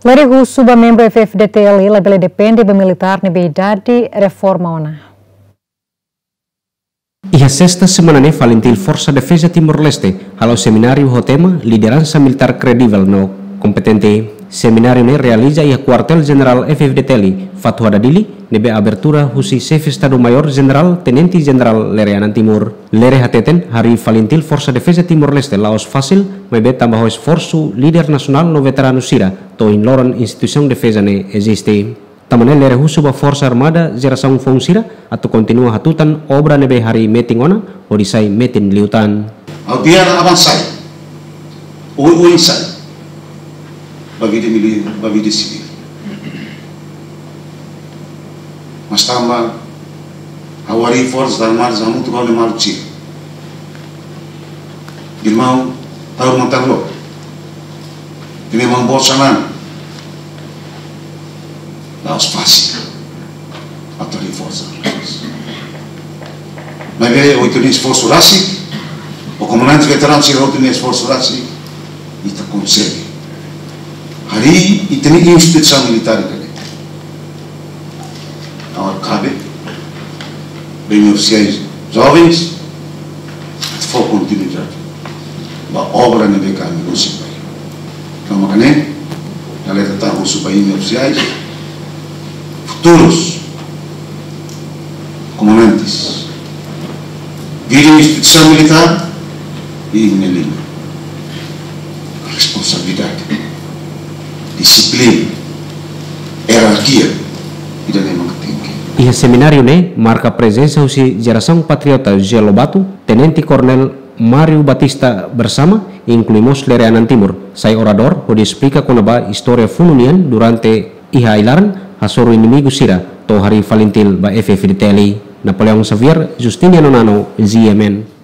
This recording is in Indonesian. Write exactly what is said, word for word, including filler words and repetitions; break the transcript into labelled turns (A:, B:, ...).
A: Lerihu suba membro F F D T L I labele depende be militar ne beidade reforma ona.
B: Ia sexta semana ne Valentil Força Defesa Timor-Leste halo seminário ho tema liderança militar credível no competente. Seminário ne realiza ia quartel general F F D T L I Fatu Hadadili nebe abertura husi Chefe Estado Mayor General Tenente General Lereanan Timur. Lere hateten hari Valentil Força Defesa Timor-Leste Laos Fasil mebe tambah esforço líder nacional no veterano Sira to in loran instituição defesa ne existe. Tamane lere husuba Força Armada geração fonsira atau continua hatutan obra nebe hari meeting ona horisai meeting liutan.
C: Ao biar avansai, oi oi sai, bagi milih bagi di sini. Mas tambah awari force dan mar zamu tu kau lemar cik. Gilmau tahu mantar lo. Ini membawa sanan. Laos fácil. Atau di força. Mas é oito nem esforço rásico. O comandante veterano se oito nem esforço rásico. E tá consegue. Hari itu ni instituição militar ini. Agora cabe bem oficiais jovens de for continuidade. A obra não vai cair no seu país. Então, makanya, ela está com os países oficiais futuros comandantes. Vira instituição militar e nele responsabilidade, disciplina, hierarquia e da memang tinggi.
B: Ia seminário ne marca presença usi geração patriota Gelo Batu, Tenente Coronel Mario Batista bersama, incluímos Lereanan Timur. Saya orador, pode explica konaba história fununian durante iha ilaran hasoro inimigo Sira, to hari Valentil ba F F D T L I. Napoleon Xavier, Justiniano Nano, Z M N.